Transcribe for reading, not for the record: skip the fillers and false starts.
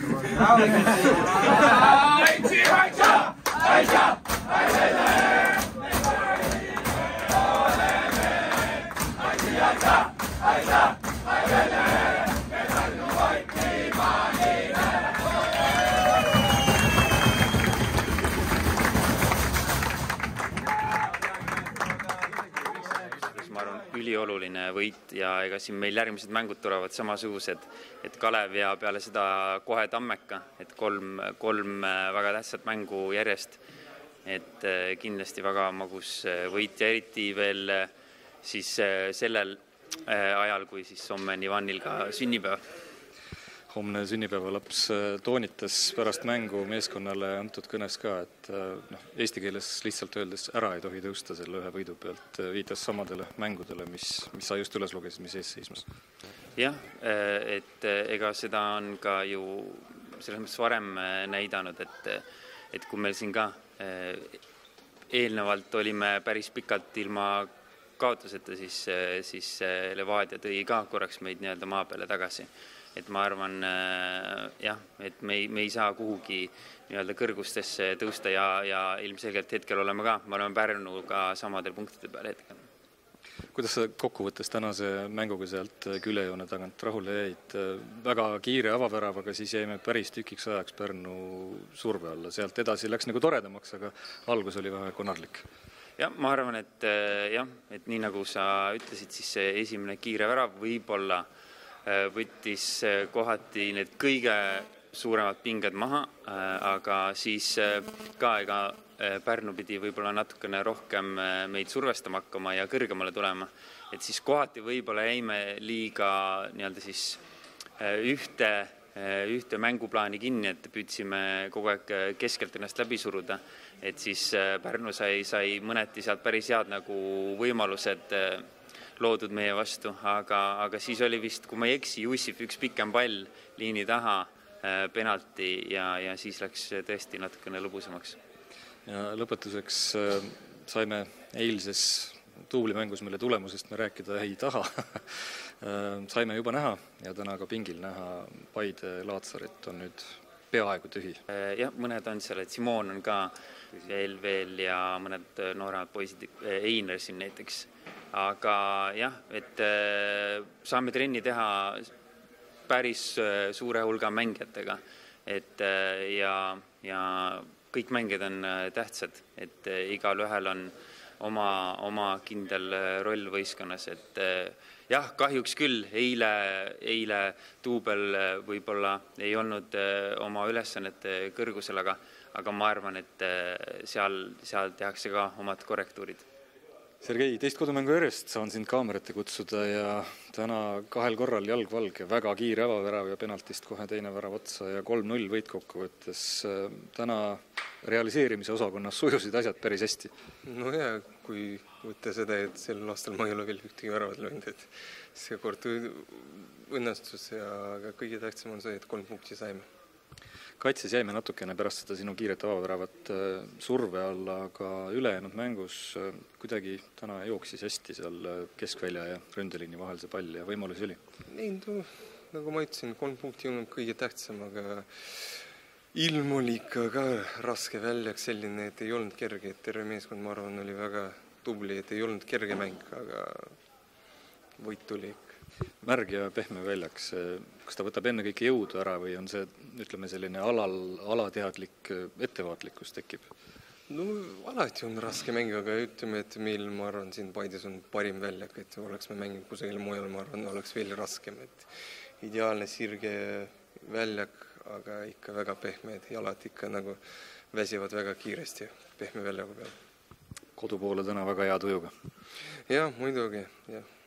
Ma arvan, ülioluline võit ja ega siin meil järgmised mängud tulevad samasugused, et Kalev ja peale seda kohe Tammeka, et kolm väga tähtsat mängu järjest, et kindlasti väga magus võit ja eriti veel siis sellel ajal, kui siis homme on Ivanil ka sünnipäev. Homne sünnipäevalaps toonitas pärast mängu meeskonnale antud kõnes ka, et eesti keeles lihtsalt öeldes ära ei tohi tõusta selle ühe võidu pealt, viitas samadele mängudele, mis sa just üles lugesid, mis ees seismas. Jah, et ega seda on ka ju selles mõttes varem näidanud, et kui meil siin ka eelnevalt olime päris pikalt ilma kaotuseta, siis Levadia tõi ka korraks meid nii-öelda maa peale tagasi. Et ma arvan, jah, et me ei saa kuhugi nii-öelda kõrgustesse tõusta ja ilmselgelt hetkel oleme Pärnuga samadel punktide peale hetkel. Kuidas sa kokkuvõttes tänase mänguga sealt küljejoone tagant rahule jäid? Väga kiire avaväravaga, siis jäime päris tükiks ajaks Pärnu surve alla. Sealt edasi läks nagu toredamaks, aga algus oli vähe konarlik. Ja ma arvan, et nii nagu sa ütlesid, siis see esimene kiire värav võib-olla võttis kohati need kõige suuremad pinged maha, aga siis ka ega Pärnu pidi võib-olla natukene rohkem meid survestama hakkama ja kõrgemale tulema. Et siis kohati võib-olla jäime liiga nii-öelda siis ühte mänguplaani kinni, et püüdsime kogu aeg keskelt ennast läbi suruda. Et siis Pärnu sai mõneti sealt päris head nagu võimalused loodud meie vastu, aga siis oli vist, kui ma ei eksi, Jussif üks pikem pall liini taha penalti ja siis läks tõesti natukene lõbusamaks. Ja lõpetuseks saime eilses tuublimängus, mille tulemusest me rääkida ei taha. Saime juba näha ja täna ka pingil näha Paide Laatsarit on nüüd peaaegu tühi. Jah, mõned on seal, et Simon on ka veel ja mõned nooremad poisid, Einer siin näiteks. Aga jah, et saame trenni teha päris suure hulga mängijatega, et ja kõik mängijad on tähtsad, et igal ühel on oma kindel roll võistkonnas, et jah, kahjuks küll eile Tuubel võib-olla ei olnud oma ülesannete kõrgusel, aga ma arvan, et seal tehakse ka omad korrektuurid. Sergei, teist kodumängu järjest saan sind kaamerate kutsuda ja täna 2 korral jalgvalge, väga kiire avavärav ja penaltist kohe teine värav otsa ja 3-0 võit kokkuvõttes. Täna realiseerimise osakonnas sujusid asjad päris hästi. No ja, kui võtta seda, et sellel aastal ma ei ole veel ühtegi väravat löönud, et see kord õnnestus ja kõige tähtsam on see, et 3 punkti saime. Kaitses jäime natukene pärast seda sinu kiiret avaväravat surve alla, aga ülejäänud mängus kuidagi täna jooksis hästi seal keskvälja ja ründeliini vahel see pall ja võimalusi oli? Ei, nagu ma ütlesin, 3 punkti on kõige tähtsam, aga ilm oli ikka ka raske väljaks selline, et ei olnud kerge, et terve meeskond, ma arvan, oli väga tubli, et ei olnud kerge mäng, aga võit tuli ikka. Märg ja pehme väljaks, kas ta võtab enne kõike jõudu ära või on see, ütleme, selline alateadlik ettevaatlikkus tekib? No alati on raske mäng, aga ütleme, et meil, ma arvan, siin Paides on parim väljak, et oleks me mänginud kusagil mujal, ma arvan, oleks veel raskem, et ideaalne sirge väljak, aga ikka väga pehmed, jalad ikka nagu väsivad väga kiiresti pehme väljaku peal. Kodupoole täna väga hea tujuga? Jah, muidugi, jah.